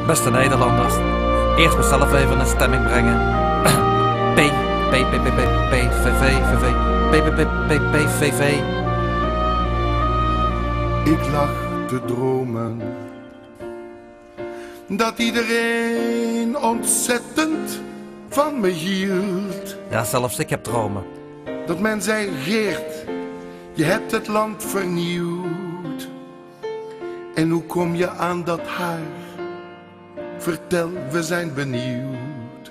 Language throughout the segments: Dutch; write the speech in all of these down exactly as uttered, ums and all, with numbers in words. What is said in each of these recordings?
Beste Nederlanders, eerst mezelf even een stemming brengen. P, P, P, P, P, P, V, V, V, V, P, P, P, P, P, V, V. Ik lag te dromen dat iedereen ontzettend van me hield. Ja, zelfs ik heb dromen. Dat men zei, Geert, je hebt het land vernieuwd. En hoe kom je aan dat haar? Vertel, we zijn benieuwd.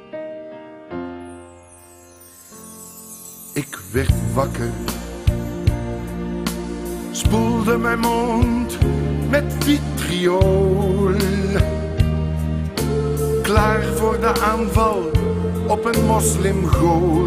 Ik werd wakker, spoelde mijn mond met vitriool. Klaar voor de aanval op een moslimgool.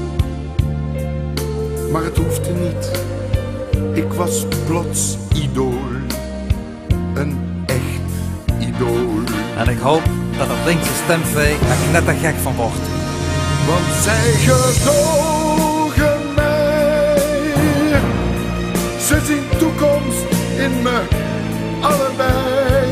Maar het hoefde niet, ik was plots idool. Een echt idool. En ik hoop dat het linkse stemvee er knettergek van wordt. Want zij gedogen mij. Ze zien toekomst in me allebei.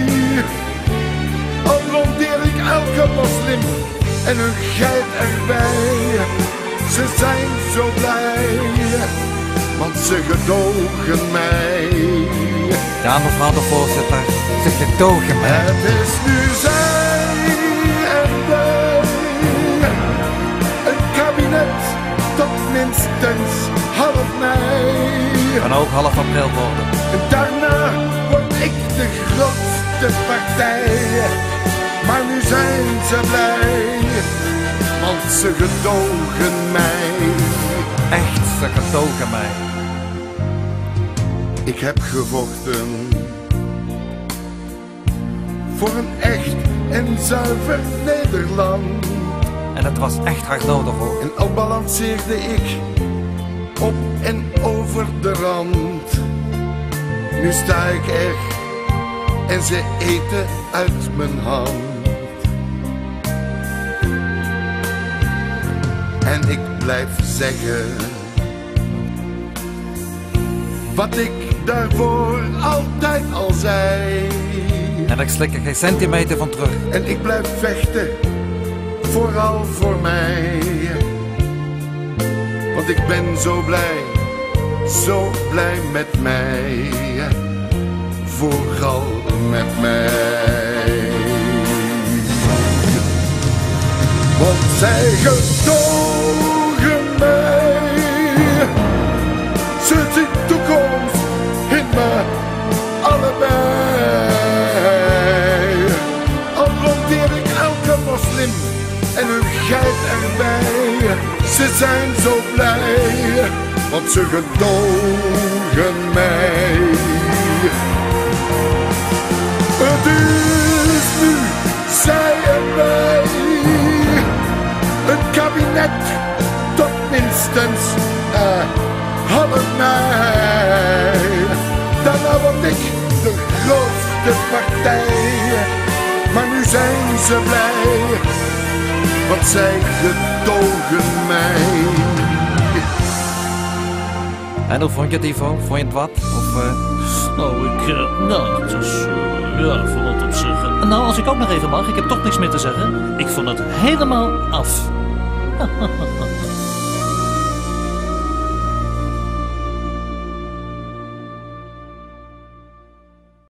Al rondeer ik elke moslim en hun geit erbij. Ze zijn zo blij, want ze gedogen mij. Ja, mevrouw de voorzitter, ze gedogen mij. Het is nu zij en wij. Een kabinet tot minstens half mei. Kan ook half april worden. En daarna word ik de grootste partij. Maar nu zijn ze blij, want ze gedogen mij. Echt, ze gedogen mij. Ik heb gevochten voor een echt en zuiver Nederland. En het was echt hard nodig hoor. En al balanceerde ik op en over de rand. Nu sta ik er en ze eten uit mijn hand. En ik blijf zeggen wat ik daarvoor altijd al zei. En ik slik er geen centimeter van terug. En ik blijf vechten, vooral voor mij. Want ik ben zo blij, zo blij met mij. Vooral met mij. Want zij gedogen mij. Ze zien toekomst in me allebei. Al rondeer ik elke moslim en hun geit erbij. Ze zijn zo blij, want ze gedogen mij. Het is nu zij en wij. Een kabinet tot minstens uh, half mei. Daarna word ik de grootste partij. Maar nu zijn ze blij, want zij gedogen mij. En hoe vond je het, Ivo? Vond je het wat? Of, uh... Nou, ik, uh, nou, het was, uh, ja, ik vond het op zich. Uh, nou, als ik ook nog even mag, ik heb toch niks meer te zeggen. Ik vond het helemaal af.